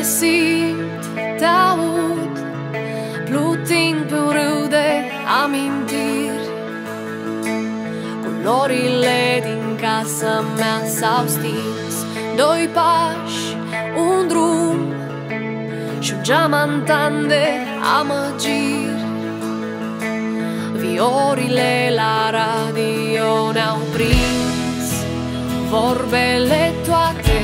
simt, te aud, plutind pe un râu de amintiri. Culorile din casa mea s-au stins. Doi pași, un drum și un geamantan de amăgiri. Viorile la radio ne-au prins vorbele toate.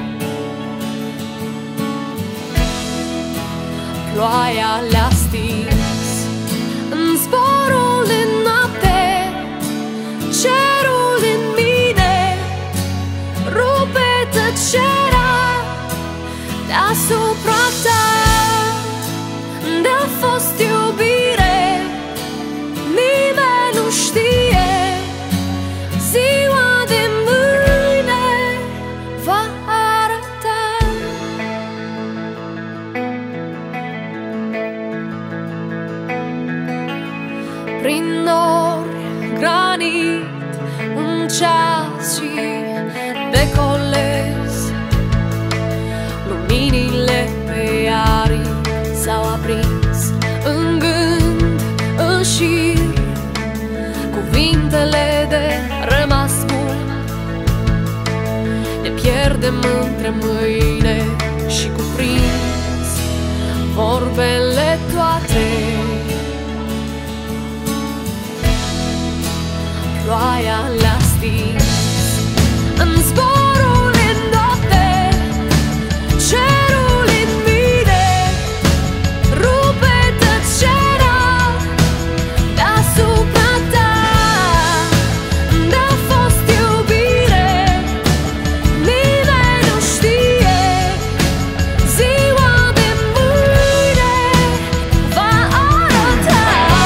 Ploaia le-a stins în zborul din noapte. Cerul din mine rupe tăcerea deasupra ta. De-a fost iubire, nimeni nu știe. Ziua de mâine va arăta. Prin nori, granit, un ceas și decolez. Luminile pe aripi s-au aprins în gând, în șir. Cuvintele de rămas bun ne pierdem între mâine și cuprins vorbele toate. Ploaia le-a stins în zborul din noapte. Cerul în mine rupe tăcerea deasupra ta. De-a fost iubire, nimeni nu știe. Ziua de mâine va arăta.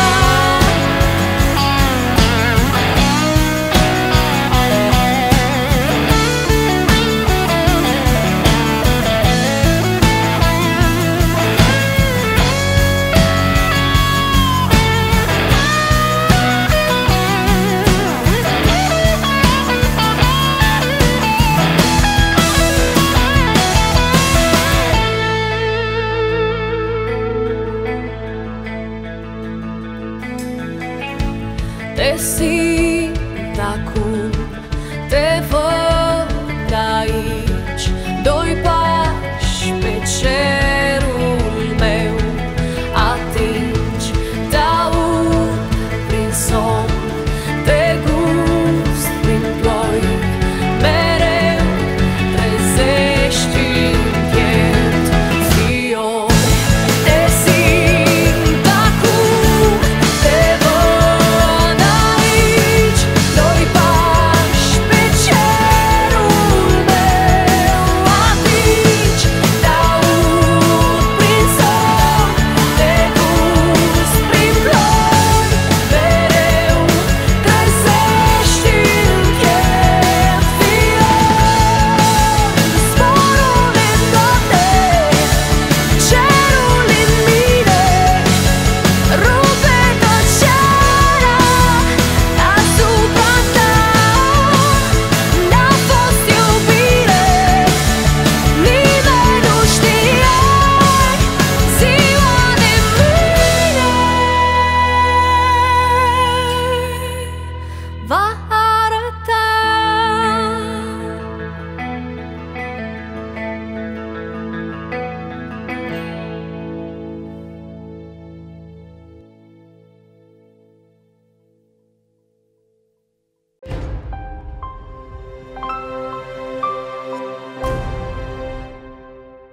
Te simt acum, te văd aici. Doi pași pe cerul meu atingi. Te aud prin somn, te gust prin ploi. Mereu trezești în piept fiori. Te simt acum, te văd aici. Doi pași pe cerul meu atingi. Te aud prin somn, te gust prin ploi. Mereu trezești în piept fiori. Zborul în noapte, cerul în mine rupe tăcerea deasupra ta. De-a fost iubire, nimeni nu știe. Ziua de mâine va